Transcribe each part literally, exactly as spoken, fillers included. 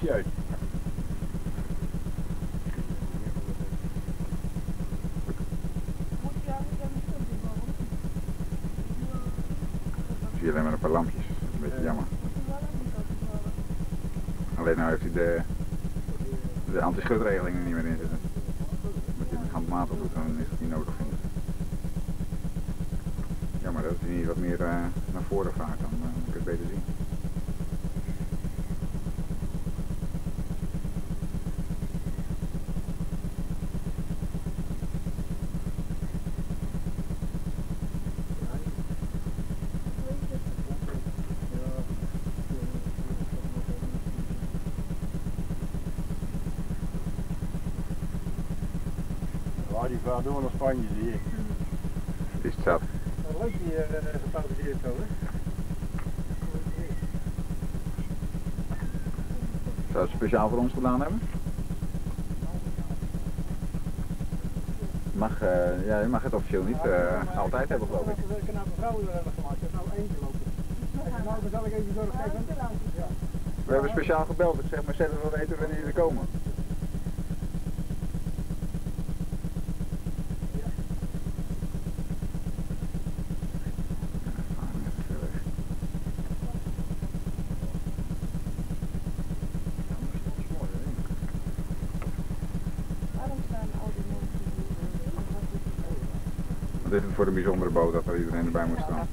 kopje uit. Zie je alleen maar een paar lampjes, dat is een beetje jammer. Alleen nou heeft hij de, de anti-schudregeling er niet meer in zitten. Als je het handmatig doet, dan is het niet nodig, vind ik. Jammer dat hij niet wat meer uh, naar voren vaart, dan uh, moet ik het beter zien. Ja, die vaart door naar Spanje, zie ik. Die is zat. Leuk die uh, gefotografeerd zo, hè? Zou het speciaal voor ons gedaan hebben? Mag, uh, ja, je mag het officieel niet uh, altijd hebben, geloof ik. Ik heb nou mevrouw hebben gemaakt, dat is nou eentje lopen. Nou, dan zal ik even zorgen geven. Ja. We hebben speciaal gebeld, ik zeg maar zelf wel weten wanneer jullie komen. Wat is het voor een bijzondere boot dat er iedereen erbij moet staan?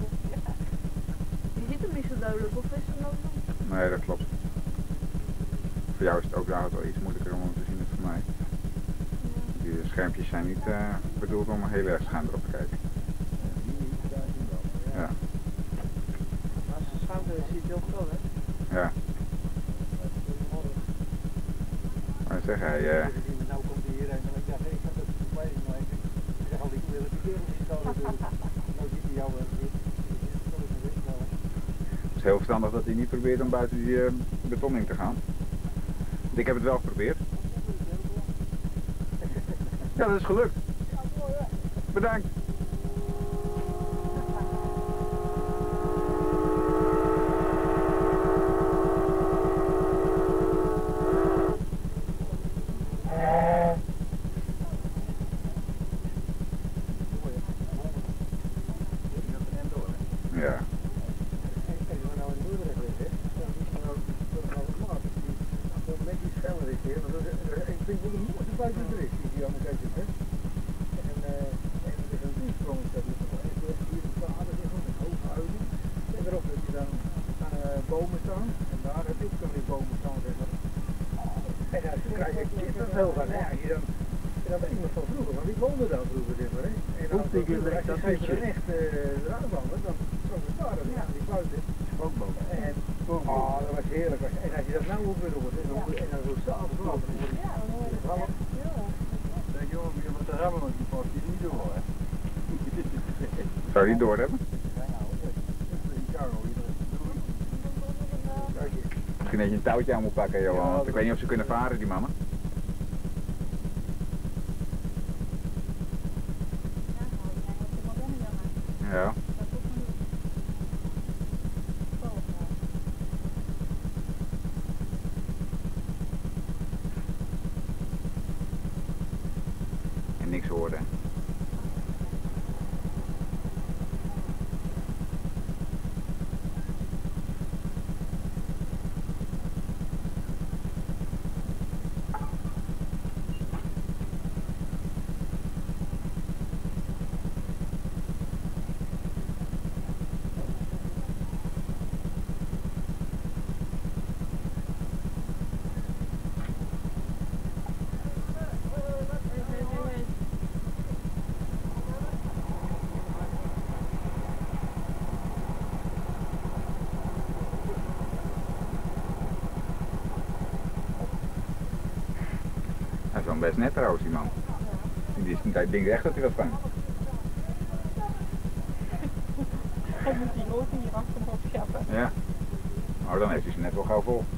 Je ziet hem niet zo duidelijk, of is het nog niet? Nee, dat klopt. Voor jou is het ook de auto iets moeilijker om te zien dan voor mij. Die schermpjes zijn niet uh, bedoeld om heel erg schuin erop te kijken. Ja. Maar als schuim ziet het heel veel, hè? Ja. Maar zeg hij... Uh, nou komt hij hierheen en ik dacht, ik heb het voorbij, maar ik zeg al, ik wil het die kerel niet komen. Nou ziet hij jou weer. Het is heel verstandig dat hij niet probeert om buiten die uh, betonning te gaan. Ik heb het wel geprobeerd. Ja, dat is gelukt. Bedankt. Ja. Bomen staan en daar heb ik ook weer bomen staan. En daar krijg ik kippenvel van. Ja, hier dan, dat is iemand van vroeger, maar wie woonde daar vroeger dit maar, hè? En als je er echt uh, eraan wandelt, dan zou het daar, ja, die buiten. Spookboot. En, oh, dat was heerlijk. En als je dat nou ook weer hoort, en dan, en dan zo s'avonds laat, dan hoor je Ja, dan hoor je het wel. Ja. zeg je, joh, je moet de remmen, want die past hier niet door, hè? Zou je die door hebben? Misschien dat je een touwtje aan moet pakken, Johan. Want ik weet niet of ze kunnen varen, die mannen. Ja. En niks horen. Hij is wel best net trouwens, die man. Die, die denkt echt dat hij wat vangt. Hij moet die auto hier achter op scheppen. Ja. Maar dan heeft hij ze net wel gauw vol.